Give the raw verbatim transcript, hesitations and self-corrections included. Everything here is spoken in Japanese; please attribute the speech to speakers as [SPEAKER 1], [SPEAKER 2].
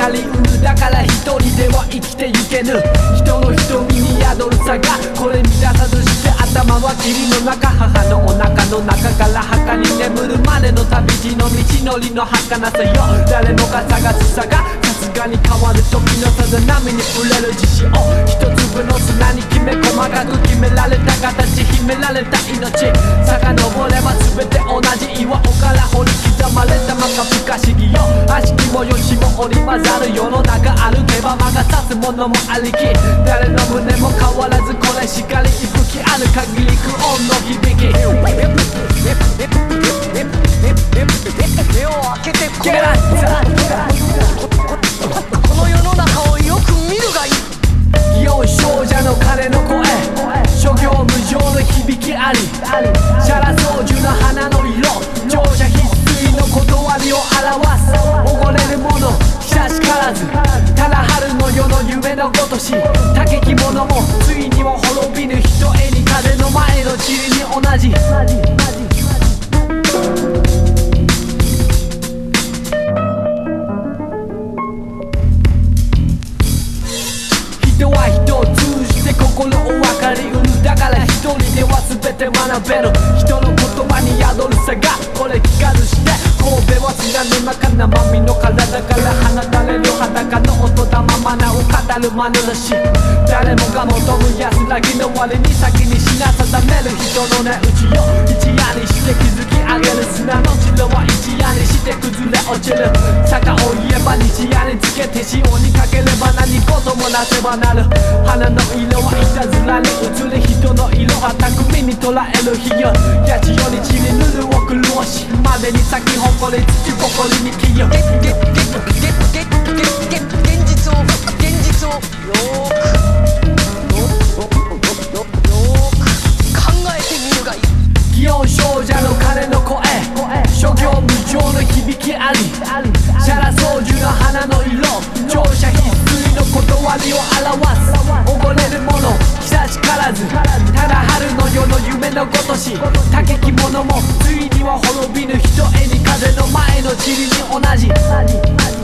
[SPEAKER 1] かりうる。だから一人では生きてゆけぬ。人の瞳に宿る差がこれ満たさずして、頭は霧の中、母のお腹の中から墓に眠るまでの旅路の道のりの儚さよ。誰もが探す差がさすがに変わる時のさざ波に触れる自信を、一粒の砂にきめ細かく決められた形、秘められた命、遡れば全て同じ岩尾から掘り刻まれた摩訶不可思議よ。悪しきもよしも織り交ざる世の中、歩けば魔が差すものもありき、誰の胸も変わらずこれしかり息吹ある限りクオンの響き。目を開けてこの世の中をよく見るがいい。祇園少女の鐘の声、諸行無常の響きあり、シャラ草樹の花の色、乗車必須の断りを表す。おごれるもの久しからず、ただ春の夜の夢のごとし、竹着物もついには滅びぬ。ひとえに風の前の塵に同じ。人は人を通じて心を分かりうる。だから一人では全て学べる。人の言葉に宿る差がこれ聞かずして、神戸は砂の中生身の体から放たれる裸の音だままなを語る眼差し。誰もが求む安らぎの割に先に品定める人の値打ちよ。一夜にして築き上げる砂の城は一夜にして崩れ落ちる。坂を言えば日夜につけて潮にかければ何事もなせばなる。花の色はいたずらに映る、人の色は巧みに捉える日よ。八千代に散りぬるを苦労しまでに咲き誇り土ここりに消よ。現実を現実をよーくよーく考えてみるがいい。祇園少女の鐘の声、諸行無常の響きあり、シャラ草樹の花の色、乗車必須の断りを表す。おごれるもの久しからず、ただ春の夜の夢のごとし、竹着物もついには滅びぬ。ひとえに風の前の塵に同じ。